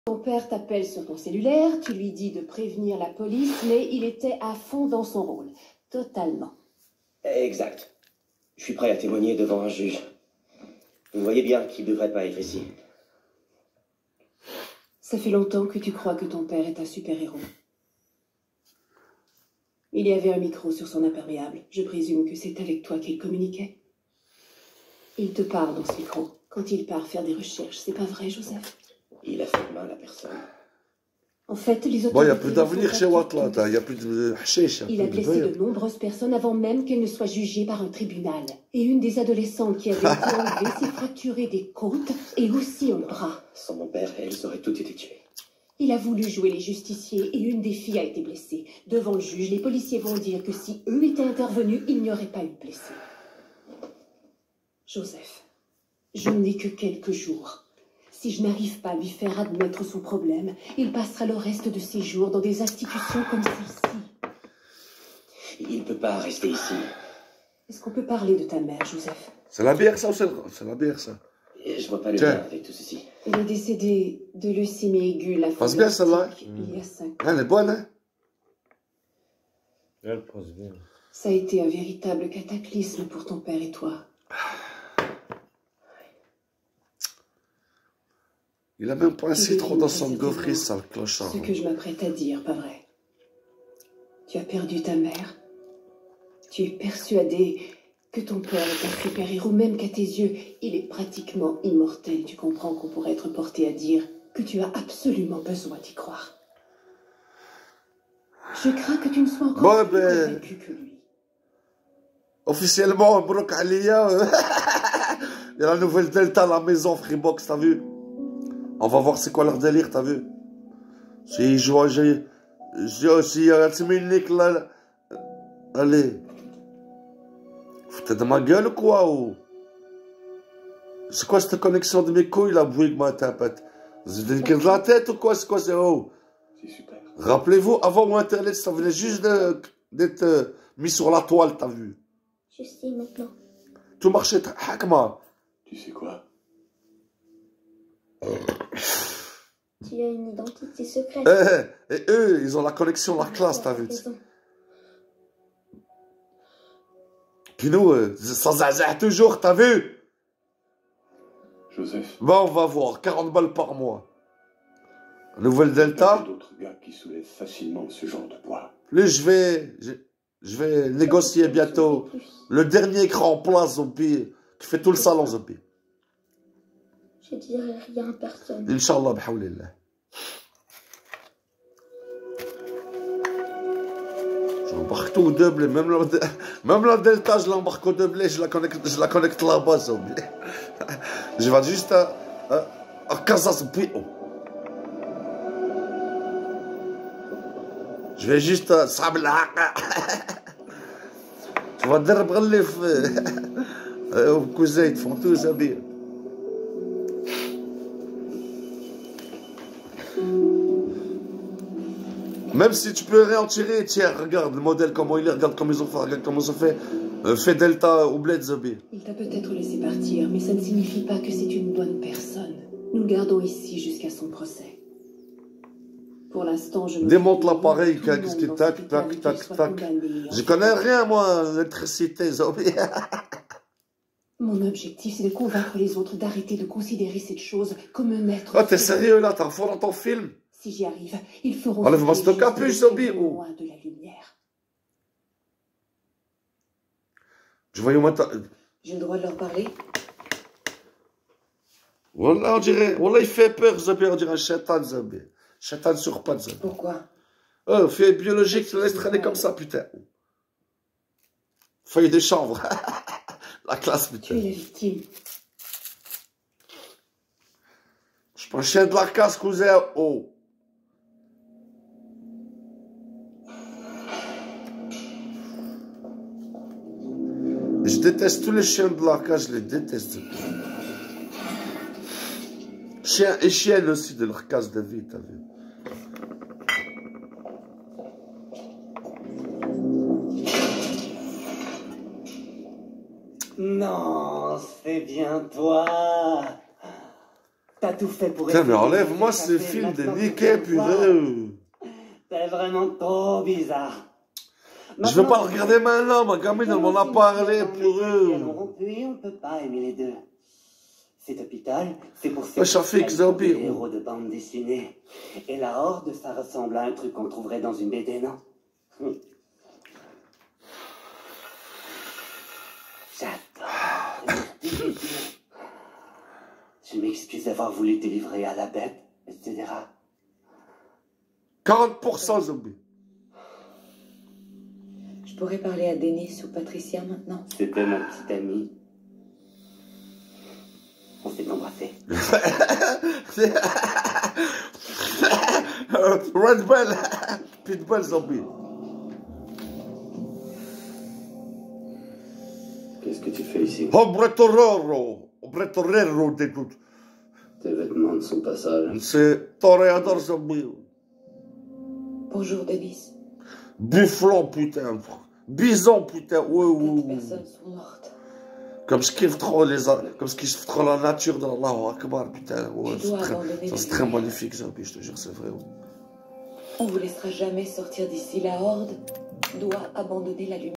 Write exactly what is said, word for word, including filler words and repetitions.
Ton père t'appelle sur ton cellulaire, tu lui dis de prévenir la police, mais il était à fond dans son rôle. Totalement. Exact. Je suis prêt à témoigner devant un juge. Vous voyez bien qu'il ne devrait pas être ici. Ça fait longtemps que tu crois que ton père est un super-héros. Il y avait un micro sur son imperméable. Je présume que c'est avec toi qu'il communiquait. Il te parle dans ce micro. Quand il part faire des recherches, c'est pas vrai, Joseph? Il a fait mal à personne. En fait, les autorités... Bon, il n'y a plus d'avenir chez Ouatlat, il n'y a plus de hashish. Il a blessé de nombreuses personnes avant même qu'elles ne soient jugées par un tribunal. Et une des adolescentes qui avait été enlevée s'est fracturée des côtes et aussi un bras. Sans mon père, elles auraient toutes été tuées. Il a voulu jouer les justiciers et une des filles a été blessée. Devant le juge, les policiers vont dire que si eux étaient intervenus, il n'y aurait pas eu de blessés. Joseph, je n'ai que quelques jours. Si je n'arrive pas à lui faire admettre son problème, il passera le reste de ses jours dans des institutions comme celle-ci. Il ne peut pas rester ici. Est-ce qu'on peut parler de ta mère, Joseph? C'est la bière, ça, ou c'est la bière, ça? Je vois pas le Tiens. lien avec tout ceci. Il est décédé de leucémie aiguë, la Passe bien, celle-là. il y a cinq ans. Elle est bonne, hein? Elle passe bien. Ça a été un véritable cataclysme pour ton père et toi. Il a même pas un Tu citron devines dans son précisément gaufrier, ça, le clochard. Ce que je m'apprête à dire, pas vrai? Tu as perdu ta mère. Tu es persuadé que ton père est un super-héros, même qu'à tes yeux, il est pratiquement immortel. Tu comprends qu'on pourrait être porté à dire que tu as absolument besoin d'y croire. Je crains que tu ne sois encore Bon, plus ben... convaincu que lui. Officiellement, Brook Alia, il y a la nouvelle Delta à la maison, Freebox, t'as vu? On va voir c'est quoi leur délire, t'as vu? Si je vois, j'ai... J'ai aussi, il y a Timinik là... Allez. Foutez de ma gueule ou quoi, ou... C'est quoi cette connexion de mes couilles, là, Bouygues, ma tapette? Vous avez une de la tête ou quoi? C'est quoi, c'est oh? C'est super. Rappelez-vous, avant Internet, ça venait juste d'être euh, mis sur la toile, t'as vu? Je sais maintenant. Tout marchait, hakma. Tu sais quoi? Tu as une identité secrète. Eh, et eux, ils ont la connexion, la classe, t'as vu? Raison. Puis nous, euh, ça zaza toujours, t'as vu? Joseph, Bon, on va voir, quarante balles par mois. Nouvelle il y a Delta. d'autres gars qui soulèvent facilement ce genre de poids. Plus je vais, je, je vais négocier bientôt le dernier écran en place, Zombie, qui fait tout le salon, Zombie. Je dirai rien à personne. Inch'Allah, bihawlillah. J'embarque tout au double, même la, même la Delta, je l'embarque au double, je la connecte, je la connecte là-bas, Zombie. Je vais juste à, à, à Casa, Zombie. Oh. Je vais juste à Sabla. Je vais dire Brelif. Au cousin, ils font tout, Zombie. Même si tu peux rien en tirer, tiens, regarde le modèle, comment il est, regarde comment ils ont fait, regarde comment ils ont fait. Euh, fait Delta ou Blade Zombie. Il t'a peut-être laissé partir, mais ça ne signifie pas que c'est une bonne personne. Nous le gardons ici jusqu'à son procès. Pour l'instant, je me... Démonte l'appareil, qu'est-ce qui tac, tac, tac, tac. Je connais rien, moi, l'électricité, Zombie. Mon objectif, c'est de convaincre les autres d'arrêter de considérer cette chose comme un être... Oh, t'es sérieux, là, t'as fort dans ton film? Si j'y arrive, ils feront... Enlève-moi ce capuche, Zombie. Loin de la lumière. Je voyais au moins... J'ai le droit de leur parler? Wallah, on dirait... Wallah, il fait peur, Zombie, on dirait un chétan, Zombie. Chétan sur pattes, Zombie. Pourquoi? Oh, feuille biologique, tu laisses traîner comme ça, putain. Feuille de chanvre. La classe, Tu putain. es la victime. Je prends chien de la casse, cousin. Oh. Je déteste tous les chiens de la cage, je les déteste. Chiens et chiennes aussi de leur case de vie, t'as vu. Non, c'est bien toi. T'as tout fait pour... Putain, mais enlève-moi ce film de niquer, purée. T'es vraiment trop bizarre. Je veux pas le regarder maintenant, ma gamine, elle m'en a parlé, purée. Puis on peut pas aimer les deux. Cet hôpital, c'est pour Ouais, ça fait que zombie. des héros de bande dessinée. Et la horde, ça ressemble à un truc qu'on trouverait dans une B D, non? Hum. J'adore. Je m'excuse d'avoir voulu te livrer à la bête, et cetera. quarante pour cent zombie. Je pourrais parler à Denis ou Patricia maintenant. C'était mon petit ami. On s'est embrassé. Red Bell. Pitbull zombie. Qu'est-ce que tu fais ici? Hombre torero. Hombre torero, d'écoute. Tes vêtements ne sont pas sales. C'est toréador zombie. Bonjour, Denis. Bufflon, putain. Bison, putain. Ouais, ouais, Quatre ouais. personnes sont mortes. Comme je kiffe trop les... Comme je kiffe trop la nature dans Allahu Akbar, putain. Ouais, Tu dois c'est très... abandonner ça, c'est la très lumière. magnifique, zombie, je te jure, c'est vrai. Ouais. On vous laissera jamais sortir d'ici. La horde doit abandonner la lumière.